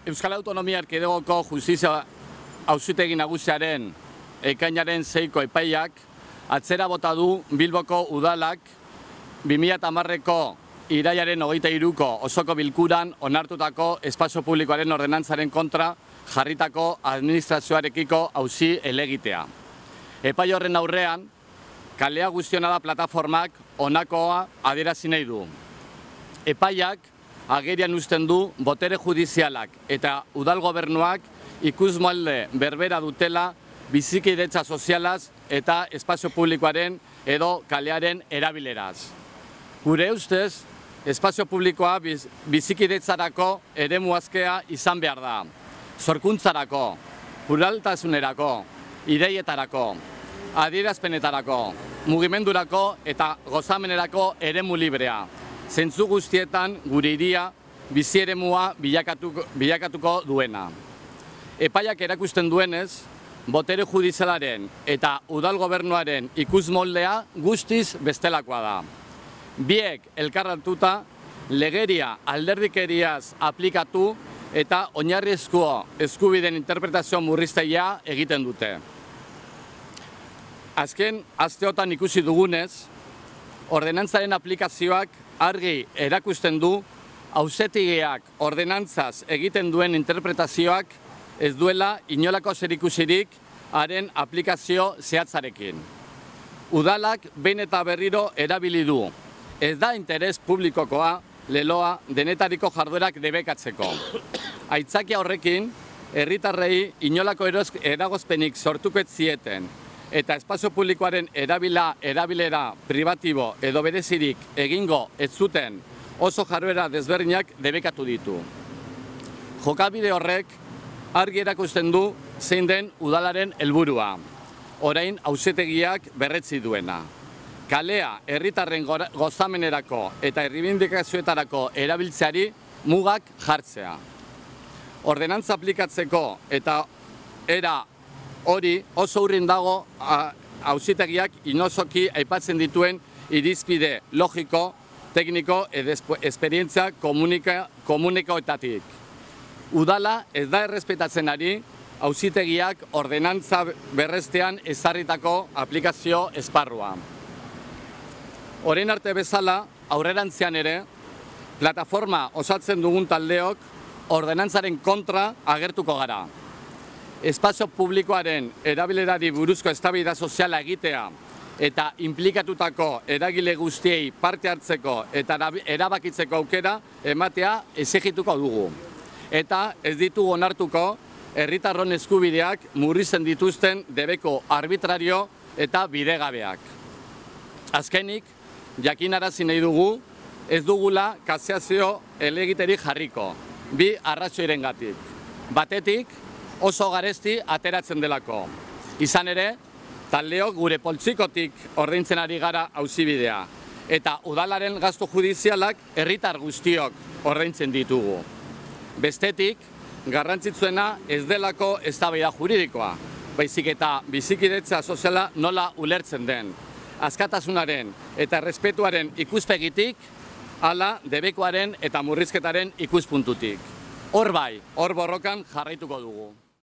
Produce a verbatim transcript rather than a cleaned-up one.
Euskal Autonomia Erkidegoko Justizia Auzitegi Nagusiaren ekainaren seiko epaiak atzera bota du Bilboko Udalak bi mila hamareko irailaren hogeita hiruko osoko bilkuran onartutako espazio publikoaren ordenantzaren kontra jarritako administrazioarekiko auzi helegitea. Epai horren aurrean, Kalea Guztionada plataformak honakoa adierazi nahi du. Epaiak agerian uzten du botere judizialak eta udal gobernuak ikusmolde berbera dutela bizikidetza sozialaz eta espazio publikoaren edo kalearen erabileraz. Gure ustez, espazio publikoa biz, bizikidetzarako eremu askea izan behar da. Zorkuntzarako, pluraltasunerako, ideietarako, adierazpenetarako, mugimendurako eta gozamenerako eremu librea. Zentzu guztietan gure hiria bizi eremua bilakatuko, bilakatuko duena. Epaiak erakusten duenez, botere judizialaren eta udal gobernuaren ikusmoldea guztiz bestelakoa da. Biek elkarratuta legeria alderdikeriaz aplikatu eta oinarrizko eskubideen interpretazio murriztailea egiten dute. Azken asteotan ikusi dugunez, ordenantzaren aplikazioak argi erakusten du auzitegiak ordenantzaz egiten duen interpretazioak ez duela inolako zerikusirik haren aplikazio zehatzarekin. Udalak behin eta berriro erabili du. Ez da interes publikokoa leloa denetariko jarduerak debekatzeko. Aitzakia horrekin, herritarrei inolako eragozpenik sortuko ez zieten eta espazio publikoaren erabila erabilera pribatibo edo berezirik egingo ez zuten oso jarduera desberdinak debekatu ditu. Jokabide horrek argi erakusten du zein den udalaren helburua, orain auzitegiak berretsi duena. Kalea herritarren gozamenerako eta erreibindikazioetarako erabiltzeari mugak jartzea. Ordenantza aplikatzeko eta era hori oso urrin dago auzitegiak inozoki aipatzen dituen irizpide logiko, tekniko edo esperientzia komunikoetatik. Udala ez da errespetatzen ari auzitegiak ordenantza berrestean ezarritako aplikazio esparrua. Orain arte bezala, aurrerantzean ere, plataforma osatzen dugun taldeok ordenantzaren kontra agertuko gara. Espazio publikoaren erabilerari buruzko eztabaida soziala egitea eta inplikatutako eragile guztiei parte hartzeko eta erabakitzeko aukera ematea exigituko dugu. Eta ez ditugu onartuko herritarron eskubideak murrizten dituzten debeko arbitrario eta bidegabeak. Azkenik, jakinarazi nahi dugu, ez dugula kaseazio helegiterik jarriko, bi arrazoirengatik. Batetik, oso garesti ateratzen delako. Izan ere, taldeok gure poltsikotik ordaintzen ari gara auzibidea, eta udalaren gastu judizialak herritar guztiok ordaintzen ditugu. Bestetik, garrantzitsuena ez delako eztabaida juridikoa, baizik eta bizikidetza soziala nola ulertzen den. Askatasunaren eta errespetuaren ikuspegitik, hala debekoaren eta murrizketaren ikuspuntutik. Hor bai, hor borrokan jarraituko dugu.